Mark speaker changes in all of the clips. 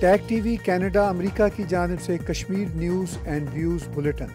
Speaker 1: Tag TV Canada America की जानिब से Kashmir news and views bulletin.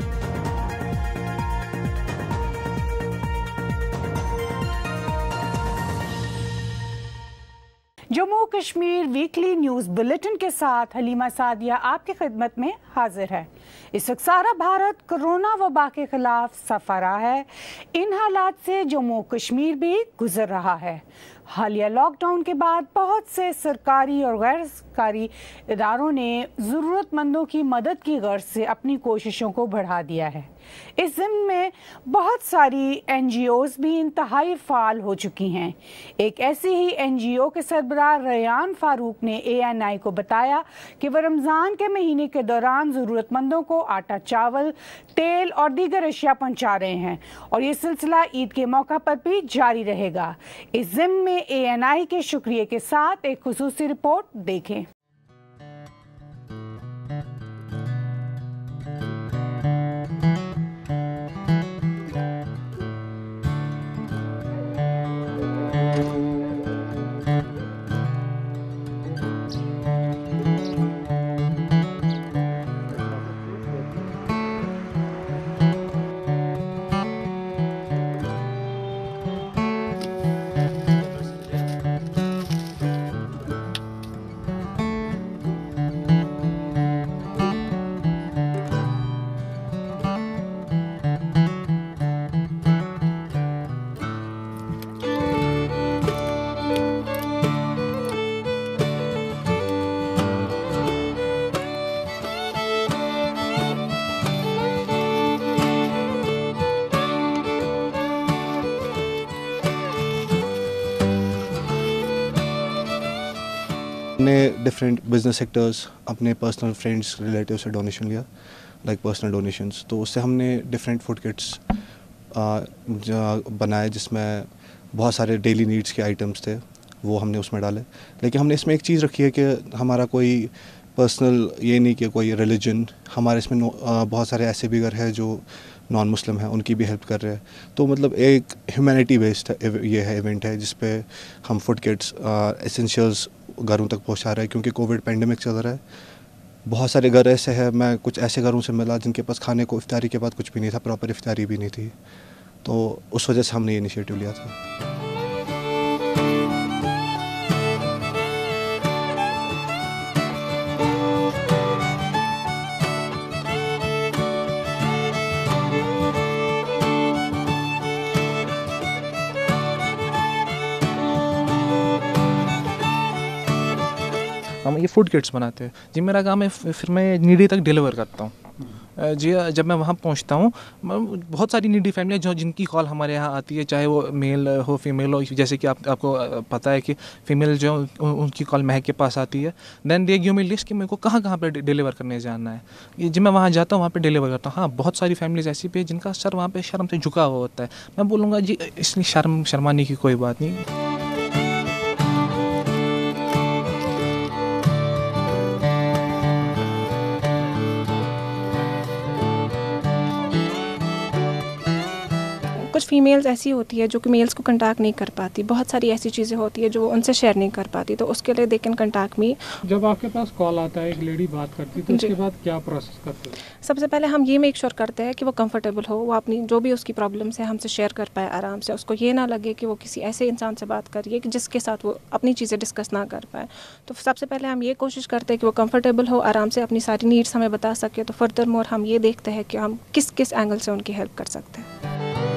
Speaker 2: Jammu Kashmir weekly news bulletin के साथ हलीमा सादिया आपकी खिदमत में हाजिर है। इस वक्त सारा भारत कोरोना वबा के खिलाफ सफा रहा है। इन हालात से जम्मू कश्मीर भी गुजर रहा है। हालिया लॉकडाउन के बाद बहुत से सरकारी और गैर सरकारी इदारों ने ज़रूरतमंदों की मदद की गर्ज से अपनी कोशिशों को बढ़ा दिया है। इस ज़िम्न में बहुत सारी NGOs भी इंतहाई फ़ाल हो चुकी हैं। एक ऐसी ही NGO के सरबराह रयान फारूक ने ANI को बताया कि वह रमज़ान के महीने के दौरान ज़रूरतमंदों को आटा, चावल, तेल और दीगर अशिया पहुँचा रहे हैं और ये सिलसिला ईद के मौका पर भी जारी रहेगा। इस ज़िम्न में ANI के शुक्रिया के साथ एक खुसूसी रिपोर्ट देखें।
Speaker 3: ने डिफरेंट बिजनेस सेक्टर्स अपने पर्सनल फ्रेंड्स रिलेटिव से डोनेशन लिया, लाइक पर्सनल डोनेशंस। तो उससे हमने डिफरेंट फूड किट्स बनाए जिसमें बहुत सारे डेली नीड्स के आइटम्स थे, वो हमने उसमें डाले। लेकिन हमने इसमें एक चीज़ रखी है कि हमारा कोई पर्सनल ये नहीं कि कोई रिलीजन, हमारे इसमें बहुत सारे ऐसे भी घर हैं जो नॉन मुस्लिम हैं, उनकी भी हेल्प कर रहे हैं। तो मतलब एक ह्यूमैनिटी बेस्ड ये है इवेंट है जिस पे हम फूड किट्स एसेंशियल्स घरों तक पहुंचा रहे हैं, क्योंकि कोविड पेंडेमिक चल रहा है। बहुत सारे घर ऐसे हैं, मैं कुछ ऐसे घरों से मिला जिनके पास खाने को इफ्तारी के बाद कुछ भी नहीं था, प्रॉपर इफ्तारी भी नहीं थी। तो उस वजह से हमने ये इनिशिएटिव लिया था।
Speaker 4: हम ये फूड किट्स बनाते हैं जी। मेरा काम है फिर मैं नीडी तक डिलीवर करता हूँ जी। जब मैं वहाँ पहुँचता हूँ, बहुत सारी नीडी फैमिली जो जिनकी कॉल हमारे यहाँ आती है, चाहे वो मेल हो फीमेल हो। जैसे कि आपको पता है कि फ़ीमेल जो उनकी कॉल महक के पास आती है। Then they give me list कि मेरे को कहाँ कहाँ पे डिलीवर करने जाना है। ये जब मैं वहाँ जाता हूँ वहाँ पे डिलीवर करता हूँ। हाँ, बहुत सारी फैमिलीज ऐसी भी है जिनका सर वहाँ पे शर्म से झुका हुआ होता है। मैं बोलूँगा जी इसलिए शर्माने की कोई बात नहीं।
Speaker 5: कुछ फीमेल्स ऐसी होती है जो कि मेल्स को कंटैक्ट नहीं कर पाती। बहुत सारी ऐसी चीज़ें होती है जो उनसे शेयर नहीं कर पाती, तो उसके लिए दे कैन कंटैक्ट मी।
Speaker 6: जब आपके पास कॉल आता है, एक लेडी बात करती है, तो उसके बाद क्या प्रोसेस करते हैं?
Speaker 5: सबसे पहले हम ये मेक श्योर करते हैं कि वो कंफर्टेबल हो, वो अपनी जो भी उसकी प्रॉब्लम्स है हमसे शेयर कर पाए आराम से। उसको ये ना लगे कि वो किसी ऐसे इंसान से बात कर रही है कि जिसके साथ वो अपनी चीज़ें डिस्कस ना कर पाए। तो सबसे पहले हम ये कोशिश करते हैं कि वो कंफर्टेबल हो, आराम से अपनी सारी नीड्स हमें बता सके। तो फर्दर मोर हम ये देखते हैं कि हम किस किस एंगल से उनकी हेल्प कर सकते हैं।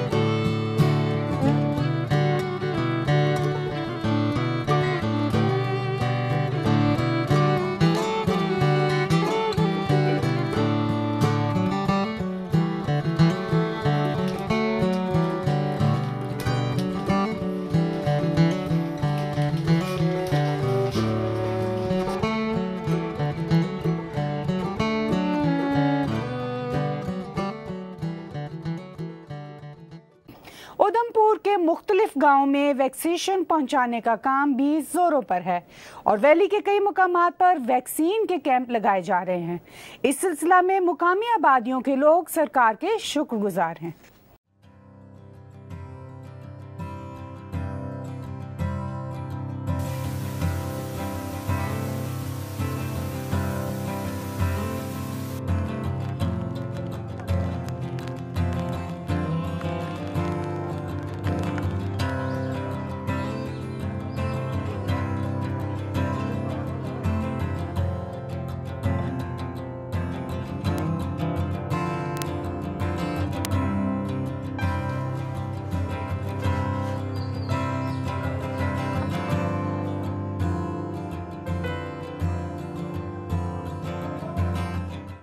Speaker 2: उधमपुर के मुख्तलिफ गाँव में वैक्सीनेशन पहुंचाने का काम भी जोरों पर है और वैली के कई मुकामात पर वैक्सीन के कैंप लगाए जा रहे हैं। इस सिलसिला में मुकामी आबादियों के लोग सरकार के शुक्रगुजार हैं।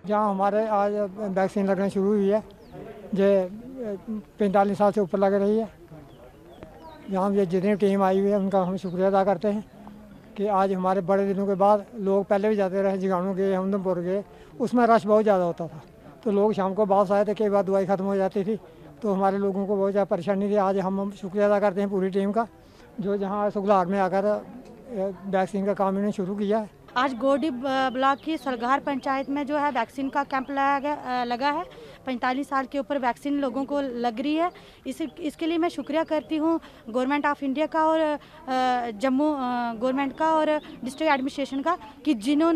Speaker 7: जहाँ हमारे आज वैक्सीन लगना शुरू हुई है, जो 45 साल से ऊपर लग रही है। यहाँ ये जितनी टीम आई हुई है उनका हम शुक्रिया अदा करते हैं कि आज हमारे बड़े दिनों के बाद, लोग पहले भी जाते रहे, जगाणु गए, उधमपुर गए, उसमें रश बहुत ज़्यादा होता था, तो लोग शाम को वापस आए थे, कई बार दवाई ख़त्म हो जाती थी, तो हमारे लोगों को बहुत ज़्यादा परेशानी थी। आज हम शुक्रिया अदा करते हैं पूरी टीम का, जो जहाँ सुगलाट में आकर वैक्सीन का काम इन्होंने शुरू किया है।
Speaker 8: आज गोडी ब्लॉक की सलगार पंचायत में जो है वैक्सीन का कैंप लगा है। 45 साल के ऊपर वैक्सीन लोगों को लग रही है। इसके लिए मैं शुक्रिया करती हूँ गवर्नमेंट ऑफ इंडिया का और जम्मू गवर्नमेंट का और डिस्ट्रिक्ट एडमिनिस्ट्रेशन का, कि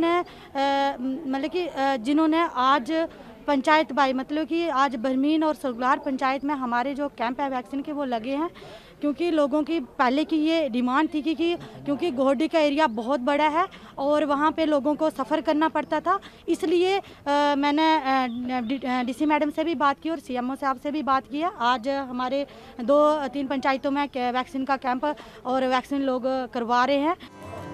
Speaker 8: जिन्होंने आज पंचायत बाई मतलब कि आज बरमीन और सलगार पंचायत में हमारे जो कैंप है वैक्सीन के वो लगे हैं, क्योंकि लोगों की पहले की ये डिमांड थी कि क्योंकि गोहडी का एरिया बहुत बड़ा है और वहाँ पे लोगों को सफ़र करना पड़ता था, इसलिए मैंने डीसी मैडम से भी बात की और सीएमओ साहब से भी बात की है। आज हमारे 2-3 पंचायतों में वैक्सीन का कैंप और वैक्सीन लोग करवा रहे हैं।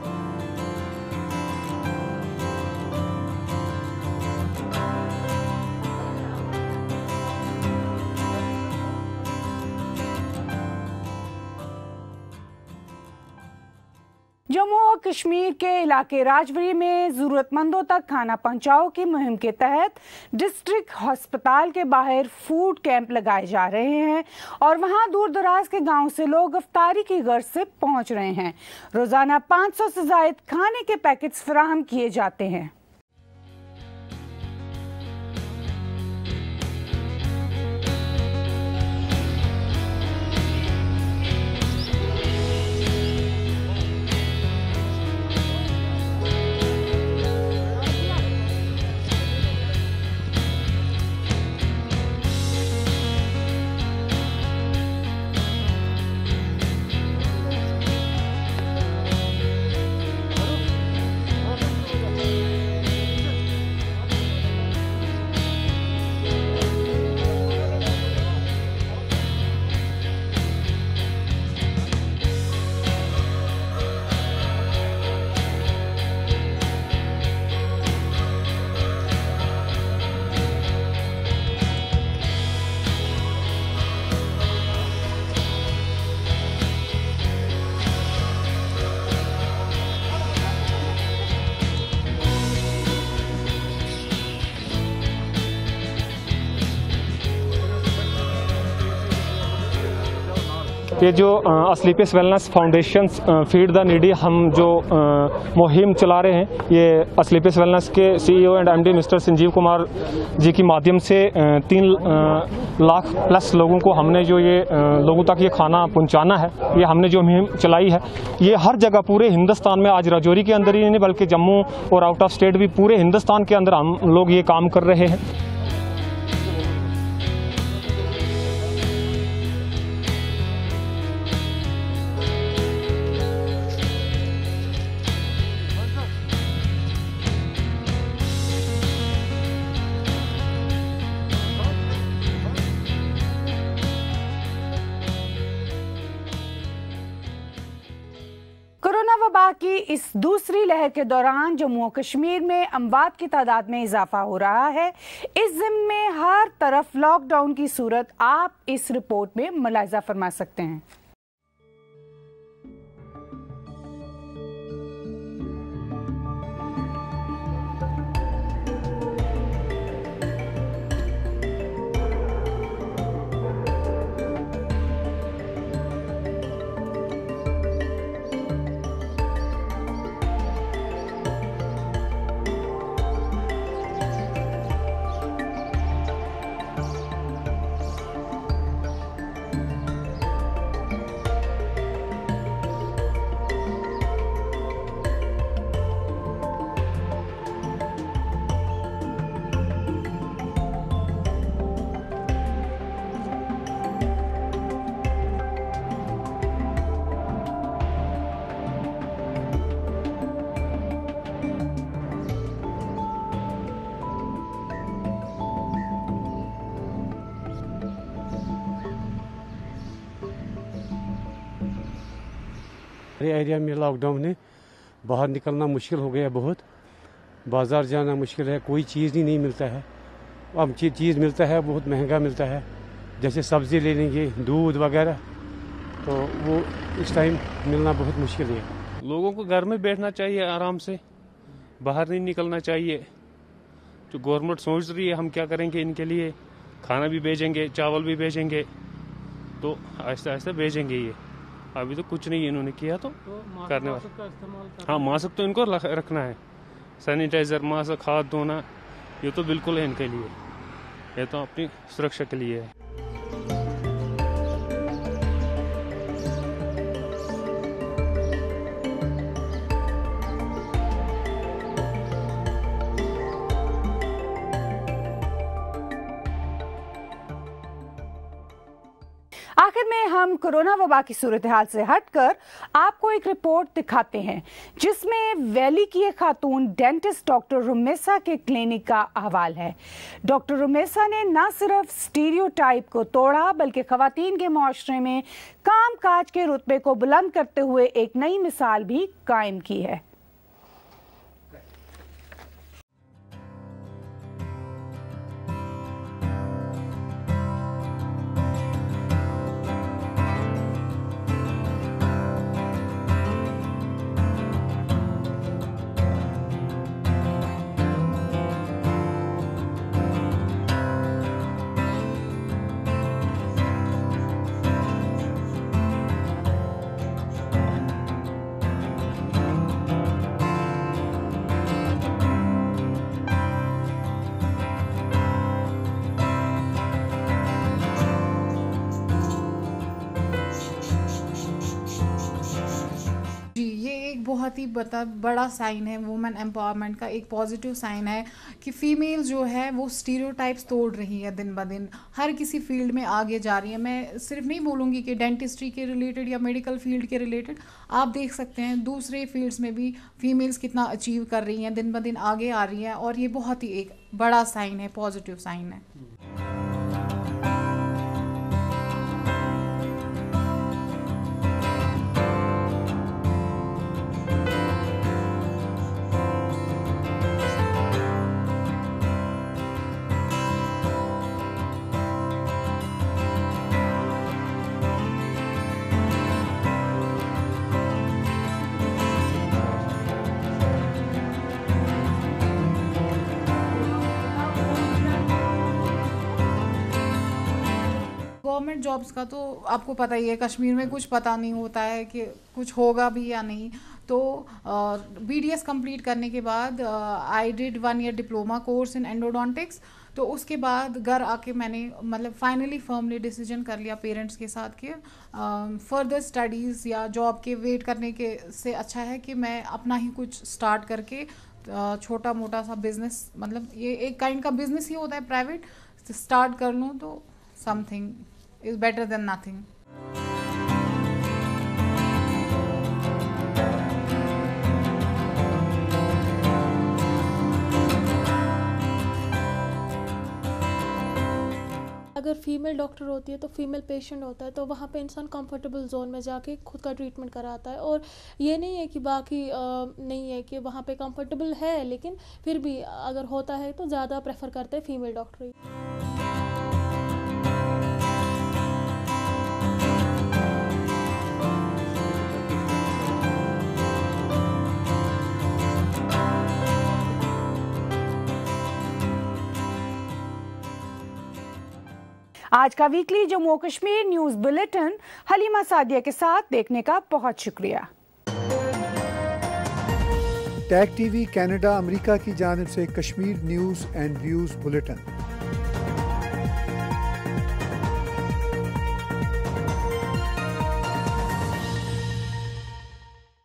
Speaker 2: जम्मू और कश्मीर के इलाके राजौरी में जरूरतमंदों तक खाना पहुंचाओ की मुहिम के तहत डिस्ट्रिक्ट अस्पताल के बाहर फूड कैंप लगाए जा रहे हैं और वहां दूर दराज के गांव से लोग इफ्तारी की गर्ज से पहुंच रहे हैं। रोजाना 500 से ज्यादा खाने के पैकेट्स फराहम किए जाते हैं।
Speaker 9: ये जो स्लीपिस wellness foundation feed the needy हम जो मुहिम चला रहे हैं, ये स्लीपिस वेलनेस के CEO and MD mister Sanjeev Kumar ji की माध्यम से 3 लाख प्लस लोगों को हमने जो ये लोगों तक ये खाना पहुंचाना है, ये हमने जो मुहिम चलाई है, ये हर जगह पूरे हिंदुस्तान में, आज राजौरी के अंदर ही नहीं बल्कि जम्मू और आउट ऑफ स्टेट भी पूरे हिंदुस्तान के अंदर हम लोग ये काम कर रहे हैं।
Speaker 2: कोरोना वबा की इस दूसरी लहर के दौरान जम्मू और कश्मीर में अमवात की तादाद में इजाफा हो रहा है। इस ज़िम्मे में हर तरफ लॉकडाउन की सूरत आप इस रिपोर्ट में मुलाहिजा फरमा सकते हैं।
Speaker 10: हमारे एरिया में लॉकडाउन है, बाहर निकलना मुश्किल हो गया बहुत, बाज़ार जाना मुश्किल है, कोई चीज़ ही नहीं मिलता है। अब चीज़ मिलता है बहुत महंगा मिलता है, जैसे सब्ज़ी ले लेंगे, दूध वगैरह, तो वो इस टाइम मिलना बहुत मुश्किल है।
Speaker 11: लोगों को घर में बैठना चाहिए, आराम से बाहर नहीं निकलना चाहिए। जो गवर्नमेंट सोच रही है हम क्या करेंगे इनके लिए, खाना भी भेजेंगे, चावल भी भेजेंगे, तो आहिस्ता आहिस्ता भेजेंगे। ये अभी तो कुछ नहीं इन्होंने किया, तो करने वाले। हाँ, मास्क तो इनको रखना है, सैनिटाइजर, मास्क, हाथ धोना, ये तो बिल्कुल है इनके लिए, ये तो अपनी सुरक्षा के लिए है।
Speaker 2: आखिर में हम कोरोना वबा की सूरत हाल से हटकर आपको एक रिपोर्ट दिखाते हैं जिसमें वैली की एक खातून डेंटिस्ट डॉक्टर रुमेसा के क्लिनिक का अहवाल है। डॉक्टर रुमेसा ने न सिर्फ स्टीरियोटाइप को तोड़ा बल्कि खवातीन के मुआशरे में कामकाज के रुतबे को बुलंद करते हुए एक नई मिसाल भी कायम की है।
Speaker 12: बहुत ही बड़ा साइन है वुमेन एम्पावरमेंट का, एक पॉजिटिव साइन है कि फीमेल जो है वो स्टीरियोटाइप्स तोड़ रही है, दिन ब दिन हर किसी फील्ड में आगे जा रही है। मैं सिर्फ नहीं बोलूँगी कि डेंटिस्ट्री के रिलेटेड या मेडिकल फील्ड के रिलेटेड, आप देख सकते हैं दूसरे फील्ड्स में भी फीमेल्स कितना अचीव कर रही हैं, दिन ब दिन आगे आ रही हैं, और ये बहुत ही एक बड़ा साइन है, पॉजिटिव साइन है। गवर्नमेंट जॉब्स का तो आपको पता ही है, कश्मीर में कुछ पता नहीं होता है कि कुछ होगा भी या नहीं। तो BDS कंप्लीट करने के बाद I did 1 year diploma course in endodontics. तो उसके बाद घर आके मैंने मतलब फाइनली फर्मली डिसीजन कर लिया पेरेंट्स के साथ कि फर्दर स्टडीज़ या जॉब के वेट करने के से अच्छा है कि मैं अपना ही कुछ स्टार्ट करके छोटा मोटा सा बिजनेस, मतलब ये एक काइंड का बिजनेस ही होता है प्राइवेट, स्टार्ट कर लूँ तो something is better than nothing.
Speaker 13: अगर फीमेल डॉक्टर होती है तो फीमेल पेशेंट होता है, तो वहाँ पे इंसान कंफर्टेबल जोन में जाके खुद का ट्रीटमेंट कराता है। और ये नहीं है कि बाकी नहीं है कि वहाँ पे कंफर्टेबल है, लेकिन फिर भी अगर होता है तो ज़्यादा प्रेफर करते हैं फीमेल डॉक्टर ही।
Speaker 2: आज का weekly Jammu Kashmir news bulletin Halima Sadia के साथ देखने का बहुत शुक्रिया।
Speaker 1: टैग टीवी कनाडा अमेरिका की जानिब से Kashmir news and views bulletin